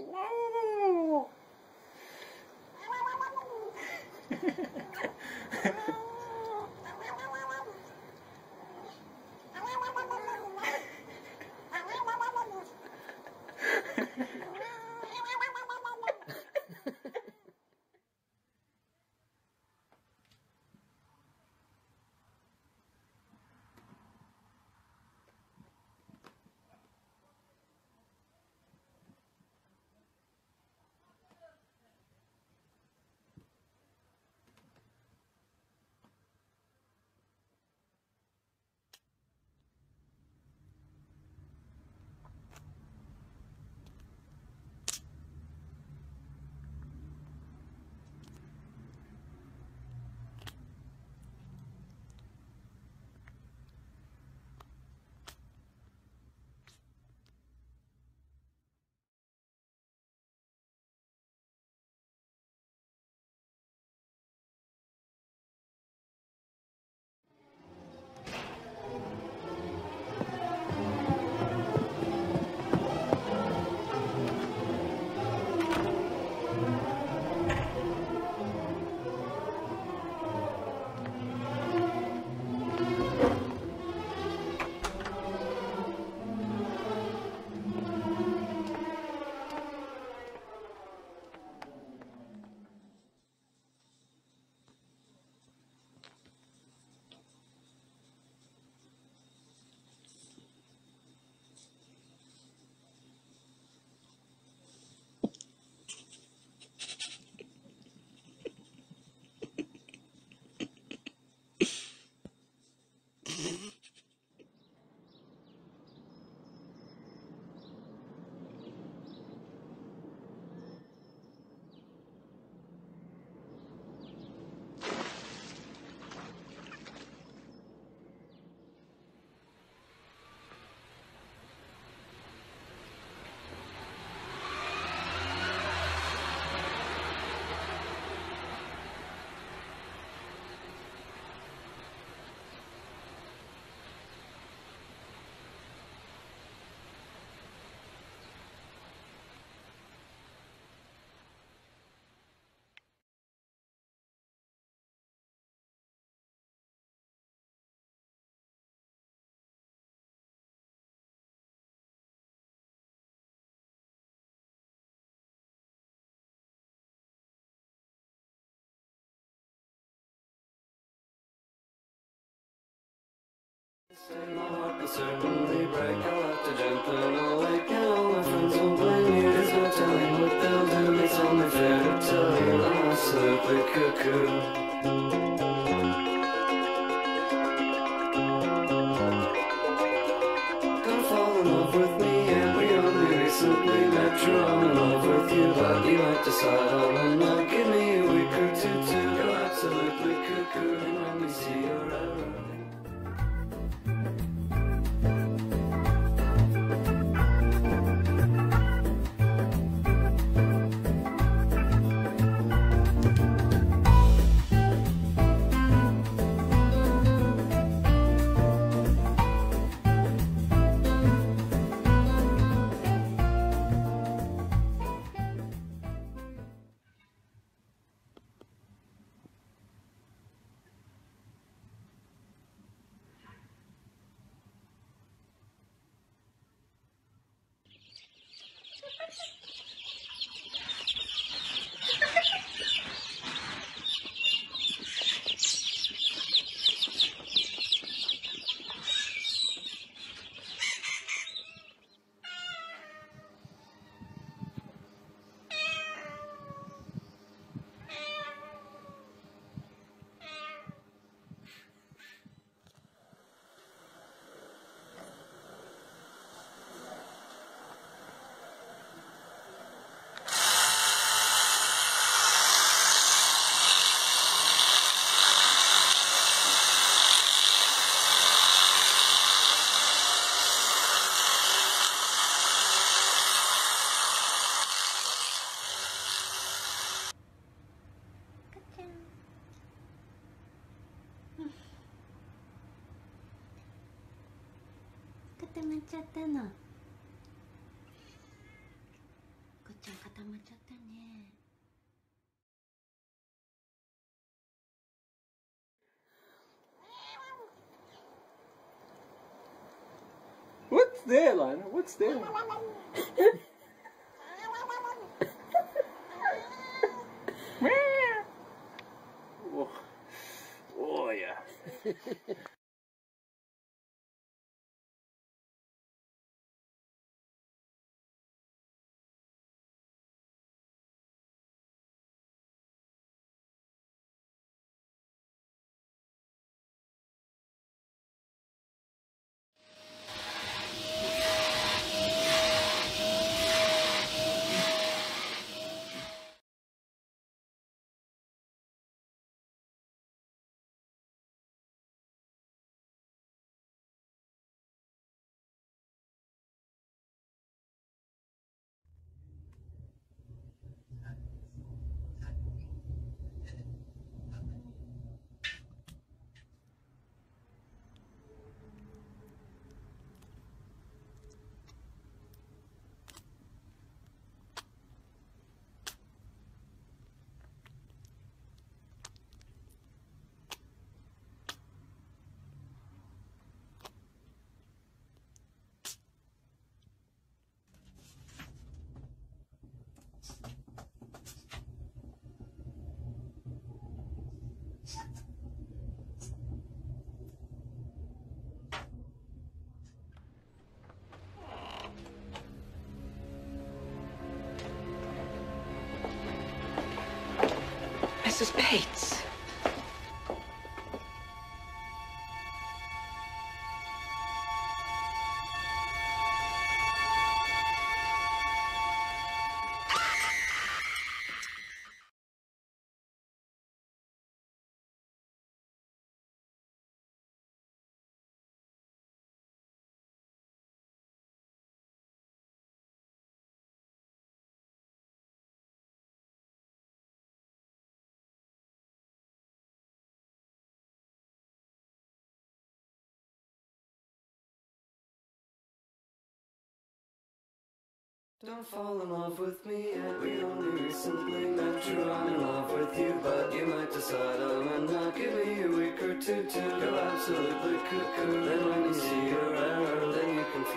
My heart will certainly break. I'll have to jump in a lake, and all my friends will blame me. There's no telling what they'll do. It's only fair to tell you I'm absolutely cuckoo. Don't fall in love with me, and we only recently met. True, I'm in love with you, but you might decide on a no. Give me a week or two to go absolutely cuckoo, and when we see your error. 固まっちゃったの。こっちゃん溜まっちゃったね。 What's there, Lana? What's there? Oh, oh yeah. Mrs. Bates. Don't fall in love with me yet, we only recently met. True, I'm in love with you, but you might decide I'm not. Give me a week or two to go absolutely cuckoo. Then when you see your error, then you can